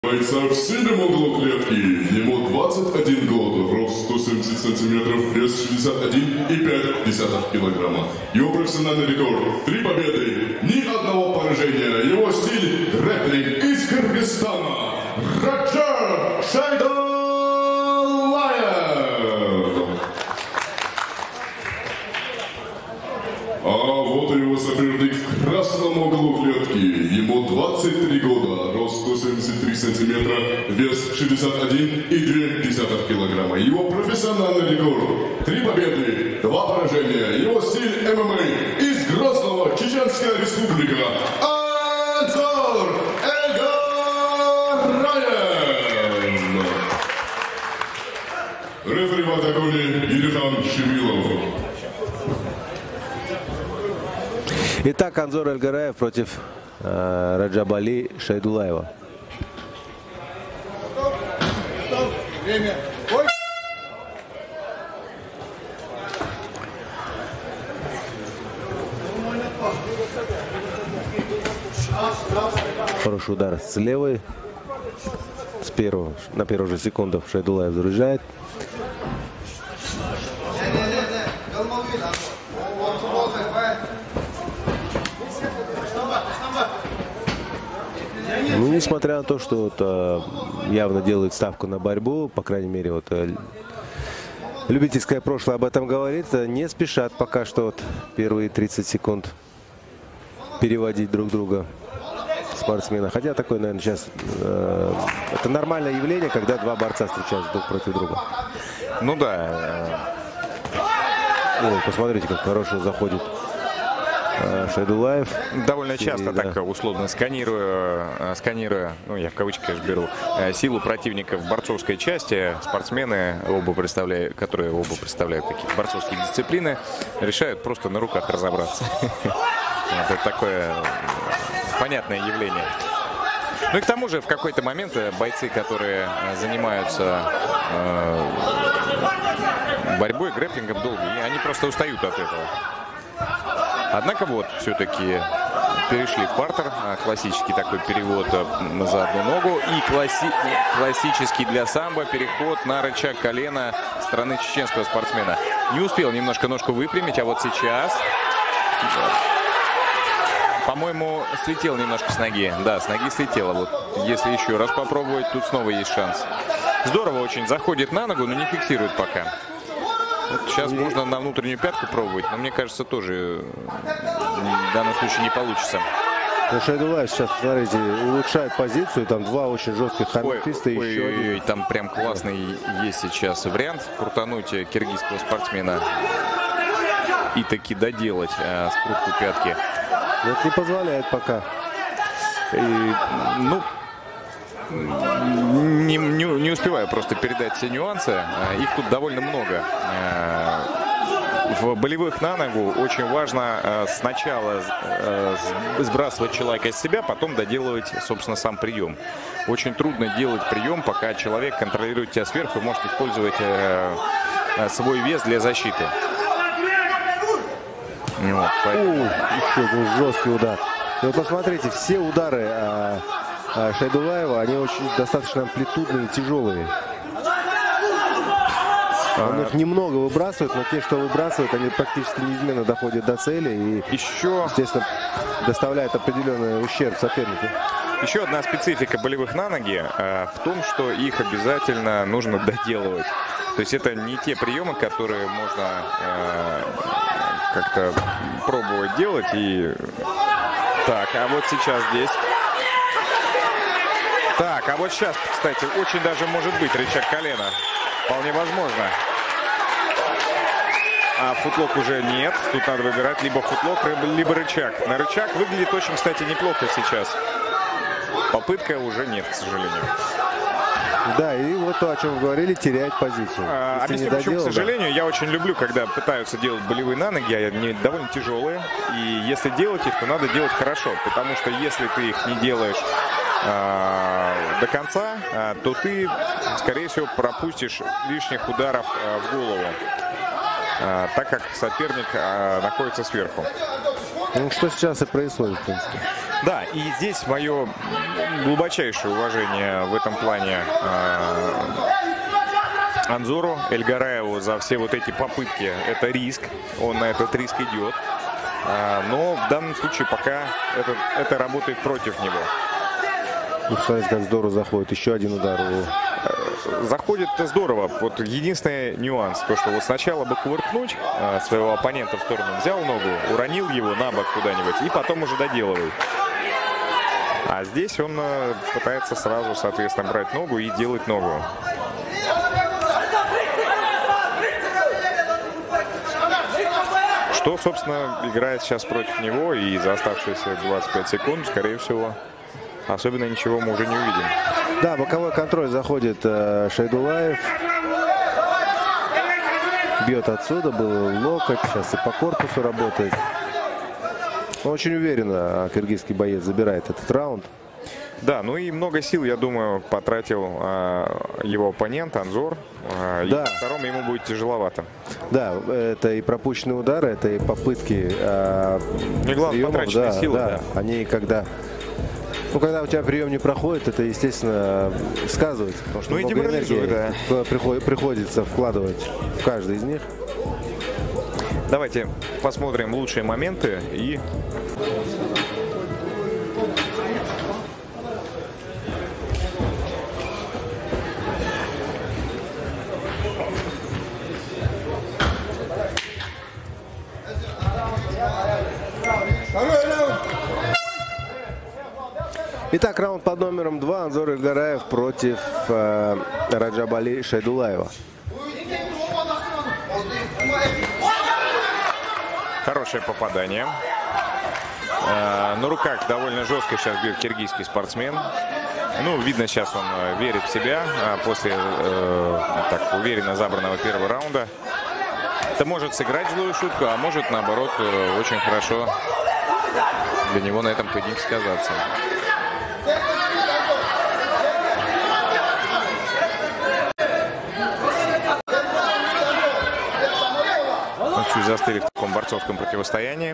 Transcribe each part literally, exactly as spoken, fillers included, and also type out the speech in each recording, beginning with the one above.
Бойца в синем углу клетки. Ему двадцать один год, рост сто семьдесят сантиметров, вес шестьдесят один и пять десятых килограмма. Его профессиональный рекорд – три победы, ни одного поражения. Его стиль – грэпплинг из Кыргызстана. Раджар Шайдулаев. А вот его соперник в красном углу клетки. Ему двадцать три года, рост сто семьдесят три сантиметра, вес шестьдесят один и две десятых килограмма. Его профессиональный рекорд – три победы, два поражения. Его стиль эм эм а из Грозного, Чеченская республика. Анзор Эльгараев. Рефери в октагоне Ильхан Шибилов. Итак, Анзор Эльгараев против э, Раджабали Шайдулаева. Хороший удар с левой. С первого, на первых же секундах Шайдулаев заряжает. Ну, несмотря на то, что вот, а, явно делает ставку на борьбу, по крайней мере, вот а, любительское прошлое об этом говорит, а, не спешат пока что вот, первые тридцать секунд переводить друг друга спортсмена. Хотя такое, наверное, сейчас э, это нормальное явление, когда два борца встречаются друг против друга. Ну да. Ой, посмотрите, как хорошо заходит Шайдулаев. Довольно серии, часто да. так условно сканируя, сканируя, ну я в кавычки, конечно, беру, силу противника в борцовской части, спортсмены, оба представляют, которые оба представляют такие борцовские дисциплины, решают просто на руках разобраться. Это такое понятное явление. Ну и к тому же в какой-то момент бойцы, которые занимаются борьбой, грэпплингом долго, они просто устают от этого. Однако вот все-таки перешли в партер, классический такой перевод за одну ногу и класси классический для самбо переход на рычаг колена стороны чеченского спортсмена. Не успел немножко ножку выпрямить, а вот сейчас, по-моему, слетел немножко с ноги. Да, с ноги слетело. Вот если еще раз попробовать, тут снова есть шанс. Здорово очень заходит на ногу, но не фиксирует пока. Вот сейчас можно на внутреннюю пятку пробовать, но мне кажется, тоже в данном случае не получится. Шайдулаев сейчас, смотрите, улучшает позицию. Там два очень жестких хаммертиста и еще ой, один. Ой, там прям классный есть сейчас вариант крутануть киргизского спортсмена и таки доделать а, скрутку пятки. Вот не позволяет пока. И, ну, не, не, не успеваю просто передать все нюансы. Их тут довольно много. В болевых на ногу очень важно сначала сбрасывать человека из себя, потом доделывать, собственно, сам прием. Очень трудно делать прием, пока человек контролирует тебя сверху и может использовать свой вес для защиты. Вот, поэтому... Еще один жесткий удар. И вот посмотрите, все удары а, а, Шайдулаева, они очень достаточно амплитудные и тяжелые. Он их немного выбрасывает, но те, что выбрасывают, они практически неизменно доходят до цели и, еще, естественно, доставляют определенный ущерб сопернику. Еще одна специфика болевых на ноги э, в том, что их обязательно нужно доделывать. То есть это не те приемы, которые можно э, как-то пробовать делать. И так, а вот сейчас здесь. Так, а вот сейчас, кстати, очень даже может быть рычаг колена. Вполне возможно. А футлок уже нет. Тут надо выбирать либо футлок, либо рычаг. На рычаг выглядит очень, кстати, неплохо сейчас. Попытка уже нет, к сожалению. Да, и вот то, о чем вы говорили, теряет позицию. А, объясню почему, к сожалению. Да. Я очень люблю, когда пытаются делать болевые на ноги, они довольно тяжелые. И если делать их, то надо делать хорошо. Потому что если ты их не делаешь а, до конца, а, то ты, скорее всего, пропустишь лишних ударов а, в голову. А, так как соперник а, находится сверху. Ну, что сейчас и происходит, в принципе. Да, и здесь мое глубочайшее уважение в этом плане э, Анзору Эльгараеву за все вот эти попытки. Это риск, он на этот риск идет. Э, но в данном случае пока это, это работает против него. Ну, смотрите, как здорово заходит. Еще один удар. Заходит-то здорово. Вот единственный нюанс, то что вот сначала бы кувыркнуть э, своего оппонента в сторону, взял ногу, уронил его на бок куда-нибудь и потом уже доделывай. А здесь он э, пытается сразу, соответственно, брать ногу и делать ногу. Что, собственно, играет сейчас против него, и за оставшиеся двадцать пять секунд, скорее всего, особенно ничего мы уже не увидим. Да, боковой контроль заходит э, Шайдулаев. Бьет отсюда, был локоть, сейчас и по корпусу работает. Он очень уверенно, киргизский боец забирает этот раунд. Да, ну и много сил, я думаю, потратил э, его оппонент Анзор. Э, да. И на втором ему будет тяжеловато. Да, это и пропущенные удары, это и попытки э, и главное, потраченные да, силы. Да. Да. Они когда... Ну, когда у тебя прием не проходит, это, естественно, сказывается. Потому что ну, много энергии да. приход, приходится вкладывать в каждый из них. Давайте посмотрим лучшие моменты и... Итак, раунд под номером два. Анзор Эльгараев против э, Раджабали Шайдулаева. Хорошее попадание. Э, на руках довольно жестко сейчас бьет киргизский спортсмен. Ну, видно, сейчас он верит в себя после э, так уверенно забранного первого раунда. Это может сыграть злую шутку, а может, наоборот, очень хорошо для него на этом поединке сказаться. Чуть застыли в таком борцовском противостоянии.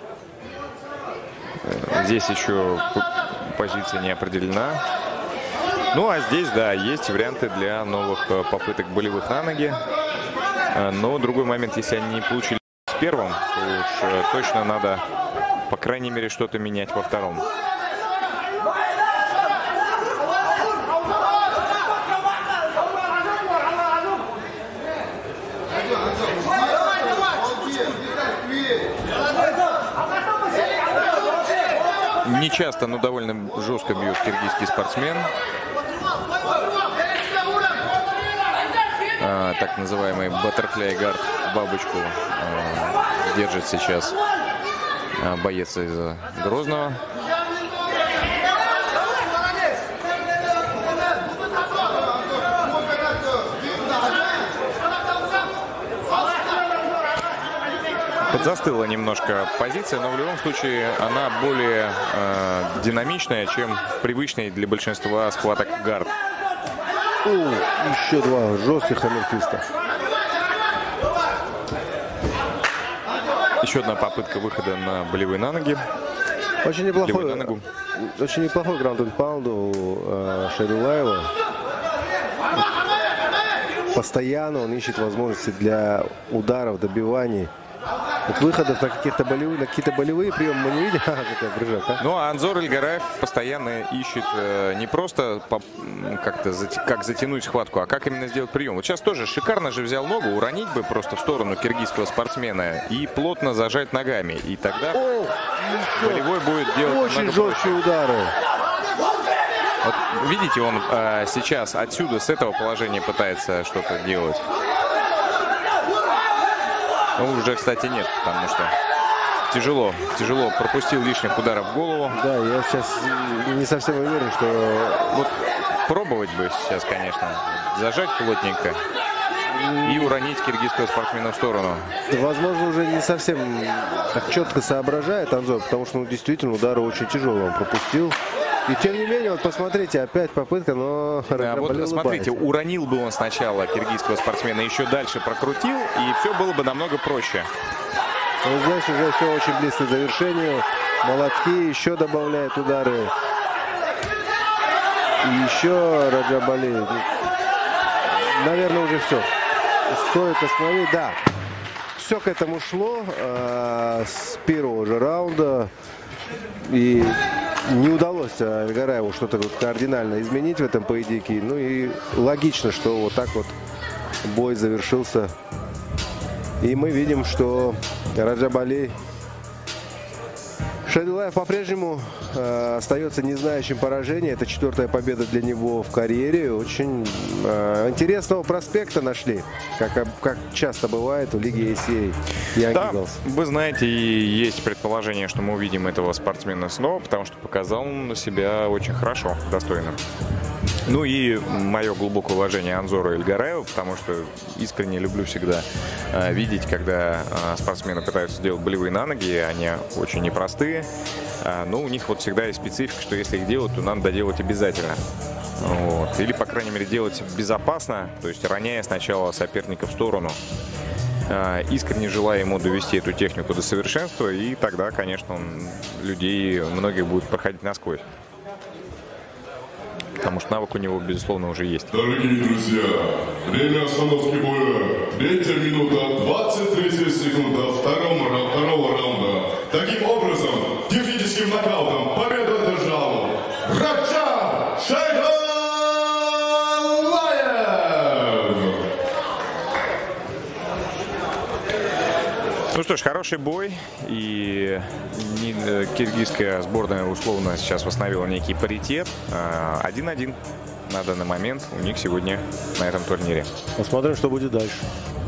Здесь еще позиция не определена. Ну а здесь, да, есть варианты для новых попыток болевых на ноги. Но другой момент, если они не получили в первом, то уж точно надо, по крайней мере, что-то менять во втором. Не часто, но довольно жестко бьет киргизский спортсмен. А, так называемый butterfly guard, бабочку, а, держит сейчас а, боец из Грозного. Подзастыла немножко позиция, но в любом случае она более э, динамичная, чем привычный для большинства схваток гард. О, еще два жестких хаммерфиста. Еще одна попытка выхода на болевые на ноги. Очень неплохой, на очень неплохой граунд-энд-паунд у э, Шайдулаева. Постоянно он ищет возможности для ударов, добиваний. Вот выходов на каких-то болевые, на какие-то болевые приемы мы не видим. Какая прыжок, а? Ну, а Анзор Эльгараев постоянно ищет э, не просто как-то зати, как затянуть схватку, а как именно сделать прием. Вот сейчас тоже шикарно же взял ногу, уронить бы просто в сторону киргизского спортсмена и плотно зажать ногами. И тогда О, болевой будет делать очень жесткие удары. Вот, видите, он э, сейчас отсюда, с этого положения пытается что-то делать. Ну, уже, кстати, нет, потому что тяжело, тяжело пропустил лишних ударов в голову. Да, я сейчас не совсем уверен, что... Вот пробовать бы сейчас, конечно, зажать плотненько и уронить киргизского спортсмена в сторону. Возможно, уже не совсем так четко соображает Анзор, потому что, ну, действительно, удары очень тяжелые он пропустил. И тем не менее, вот посмотрите, опять попытка, но... Да, вот смотрите, уронил бы он сначала киргизского спортсмена, еще дальше прокрутил, и все было бы намного проще. Ну, здесь уже все очень близко к завершению. молотки, еще добавляет удары. И еще Раджабали. Наверное, уже все. Стоит остановить. Да, все к этому шло э, с первого же раунда. И не удалось Эльгараеву что-то вот кардинально изменить в этом поединке. Ну и логично, что вот так вот бой завершился. И мы видим, что Раджабали Шадилаев по-прежнему э, остается не знающим поражения. Это четвертая победа для него в карьере. Очень э, интересного проспекта нашли, как, как часто бывает в Лиге эй си эй. Да, вы знаете, и есть предположение, что мы увидим этого спортсмена снова, потому что показал он себя очень хорошо, достойно. Ну и мое глубокое уважение Анзору Эльгараеву, потому что искренне люблю всегда э, видеть, когда э, спортсмены пытаются делать болевые на ноги, они очень непростые, э, но у них вот всегда есть специфика, что если их делать, то надо доделать обязательно. Вот. Или, по крайней мере, делать безопасно, то есть роняя сначала соперника в сторону. Э, искренне желаю ему довести эту технику до совершенства, и тогда, конечно, он людей, многих будет проходить насквозь. Потому что навык у него, безусловно, уже есть. Дорогие друзья, время остановки боя. Третья минута, двадцать три секунда второго, второго раунда. Таким образом, техническим нокаутом победу одержал Раджаб Шадилаев! Ну что ж, хороший бой. И киргизская сборная условно сейчас восстановила некий паритет. один-один на данный момент у них сегодня на этом турнире. Посмотрим, что будет дальше.